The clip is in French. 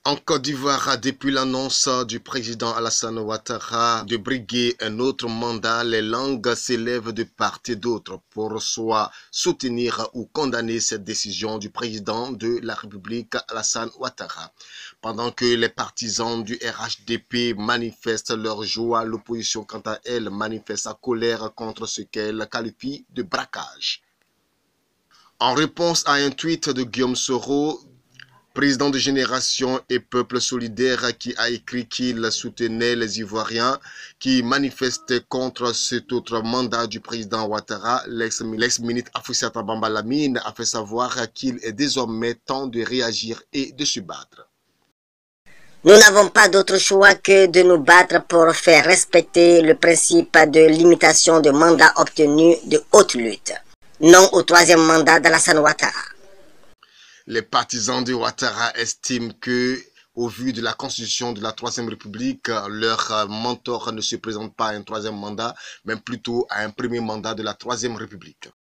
En Côte d'Ivoire, depuis l'annonce du président Alassane Ouattara de briguer un autre mandat, les langues s'élèvent de part et d'autre pour soit soutenir ou condamner cette décision du président de la République Alassane Ouattara. Pendant que les partisans du RHDP manifestent leur joie, l'opposition quant à elle manifeste sa colère contre ce qu'elle qualifie de braquage. En réponse à un tweet de Guillaume Soro, président de Génération et Peuple Solidaire, qui a écrit qu'il soutenait les Ivoiriens qui manifestaient contre cet autre mandat du président Ouattara, l'ex-ministre Afoussata Bamba Lamine a fait savoir qu'il est désormais temps de réagir et de se battre. Nous n'avons pas d'autre choix que de nous battre pour faire respecter le principe de limitation de mandats obtenus de haute lutte. Non au troisième mandat d'Alassane Ouattara. Les partisans de Ouattara estiment que, au vu de la constitution de la Troisième République, leur mentor ne se présente pas à un troisième mandat, mais plutôt à un premier mandat de la Troisième République.